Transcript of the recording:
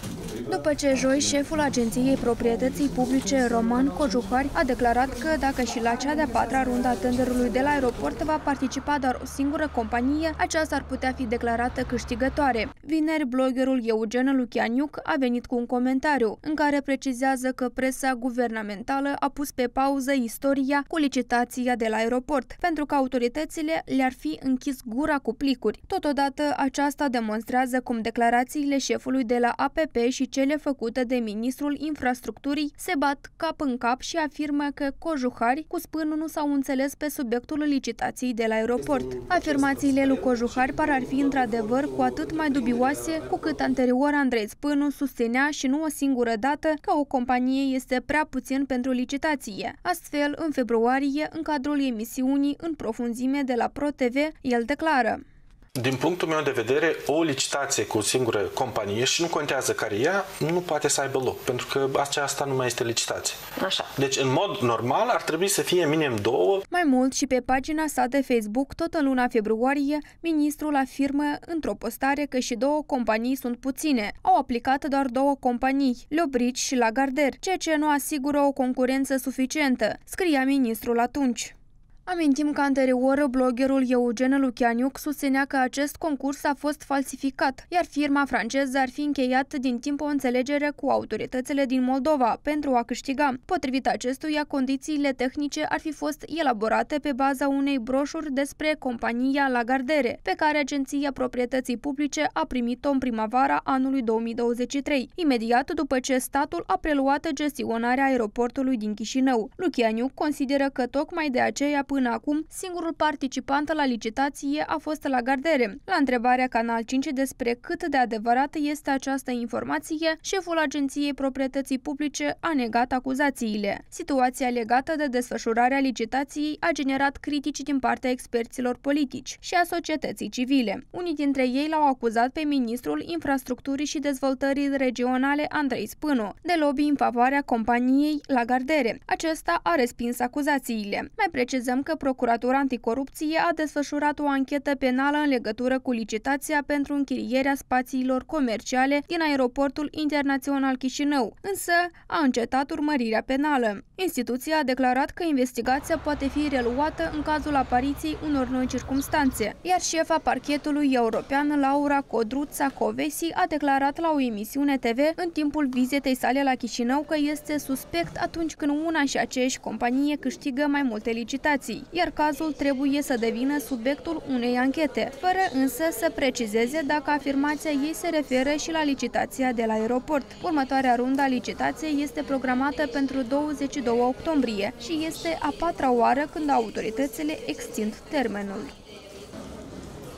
După ce joi, șeful Agenției Proprietății Publice Roman Cojuhari a declarat că dacă și la cea de-a patra rundă a tenderului de la aeroport va participa doar o singură companie, aceasta ar putea fi declarată câștigătoare. Vineri, bloggerul Eugen Lucianiuc a venit cu un comentariu în care precizează că presa guvernamentală a pus pe pauză istoria cu licitația de la aeroport, pentru că autoritățile le-ar fi închis gura cu plicuri. Totodată, aceasta demonstrează cum declarațiile șefului de la APP și cele făcute de ministrul infrastructurii se bat cap în cap și afirmă că Cojuhari cu Spânu nu s-au înțeles pe subiectul licitației de la aeroport. Afirmațiile lui Cojuhari par ar fi într-adevăr cu atât mai dubioase cu cât anterior Andrei Spânu susținea și nu o singură dată că o companie este prea puțin pentru licitație. Astfel, în februarie, în cadrul emisiunii În profunzime de la ProTV, el declară: din punctul meu de vedere, o licitație cu o singură companie, și nu contează care ea, nu poate să aibă loc, pentru că aceasta nu mai este licitație. Așa. Deci, în mod normal, ar trebui să fie minim două. Mai mult, și pe pagina sa de Facebook, tot în luna februarie, ministrul afirmă într-o postare că și două companii sunt puține. Au aplicat doar două companii, Leobrici și Lagardère, ceea ce nu asigură o concurență suficientă, scria ministrul atunci. Amintim că anterior bloggerul Eugen Lucianiuc susținea că acest concurs a fost falsificat, iar firma franceză ar fi încheiat din timp o înțelegere cu autoritățile din Moldova pentru a câștiga. Potrivit acestuia, condițiile tehnice ar fi fost elaborate pe baza unei broșuri despre compania Lagardère, pe care Agenția Proprietății Publice a primit-o în primăvara anului 2023, imediat după ce statul a preluat gestionarea aeroportului din Chișinău. Lucianiuc consideră că tocmai de aceea până acum, singurul participant la licitație a fost Lagardère. La întrebarea Canal 5 despre cât de adevărată este această informație, șeful Agenției Proprietății Publice a negat acuzațiile. Situația legată de desfășurarea licitației a generat critici din partea experților politici și a societății civile. Unii dintre ei l-au acuzat pe ministrul Infrastructurii și Dezvoltării Regionale Andrei Spânu de lobby în favoarea companiei Lagardère. Acesta a respins acuzațiile. Mai precizăm că Procuratura Anticorupție a desfășurat o anchetă penală în legătură cu licitația pentru închirierea spațiilor comerciale din aeroportul internațional Chișinău, însă a încetat urmărirea penală. Instituția a declarat că investigația poate fi reluată în cazul apariției unor noi circumstanțe, iar șefa parchetului european Laura Codruța-Covesi a declarat la o emisiune TV în timpul vizitei sale la Chișinău că este suspect atunci când una și aceeași companie câștigă mai multe licitații, iar cazul trebuie să devină subiectul unei anchete, fără însă să precizeze dacă afirmația ei se referă și la licitația de la aeroport. Următoarea rundă a licitației este programată pentru 22 octombrie și este a patra oară când autoritățile extind termenul.